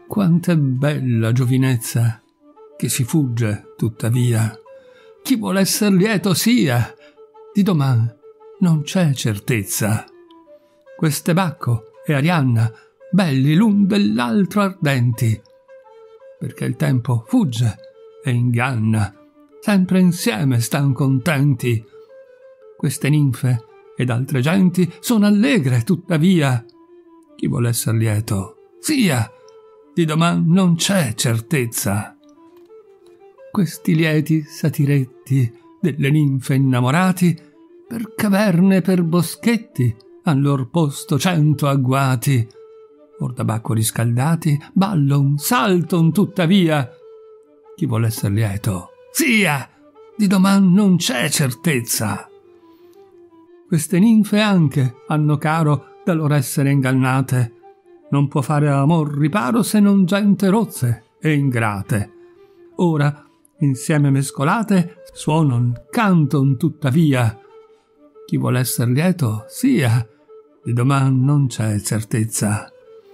Quant'è bella giovinezza, che si fugge tuttavia. Chi vuol esser lieto sia, di doman non c'è certezza. Queste Bacco e Arianna, belli l'un dell'altro ardenti, perché il tempo fugge e inganna, sempre insieme stan contenti. Queste ninfe ed altre genti sono allegre tuttavia. Chi vuol esser lieto sia, di doman non c'è certezza. Questi lieti satiretti delle ninfe innamorati per caverne e per boschetti han lor posto 100 agguati. Or da Bacco riscaldati ballon, salton tuttavia. Chi vuol esser lieto sia, di doman non c'è certezza. Queste ninfe anche hanno caro da lor essere ingannate. Non può fare amor riparo se non gente rozze e ingrate. Ora, insieme mescolate, suonon, canton tuttavia. Chi vuol esser lieto sia, di doman non c'è certezza.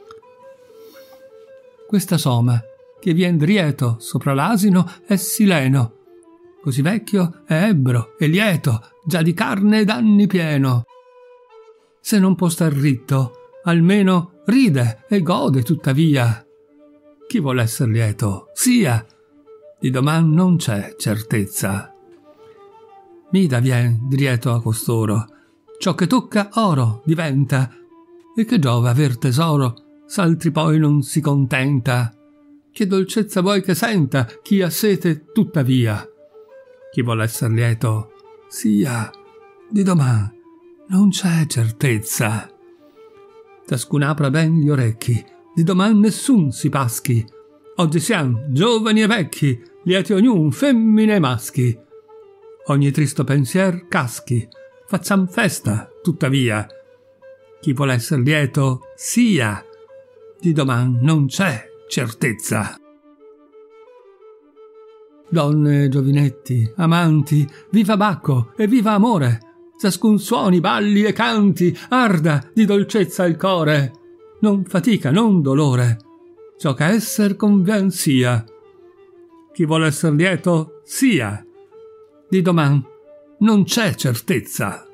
Questa soma, che vien drieto sopra l'asino, è Sileno. Così vecchio è ebbro e lieto, già di carne ed anni pieno. Se non può star ritto, almeno ride e gode tuttavia. Chi vuol esser lieto sia, di doman non c'è certezza. Mida vien drieto a costoro, ciò che tocca oro diventa, e che giova aver tesoro, s'altri poi non si contenta. Che dolcezza vuoi che senta chi ha sete tuttavia. Chi vuol esser lieto sia, di doman non c'è certezza. Ciascun apra ben gli orecchi, di doman nessun si paschi. Oggi siam giovani e vecchi, lieti ognun femmine e maschi. Ogni tristo pensier caschi, facciam festa tuttavia. Chi vuol esser lieto sia, di doman non c'è certezza. Donne, giovinetti, amanti, viva Bacco e viva amore! Ciascun suoni, balli e canti, arda di dolcezza il core. Non fatica, non dolore, ciò che esser convien sia. Chi vuol esser lieto sia, di doman non c'è certezza.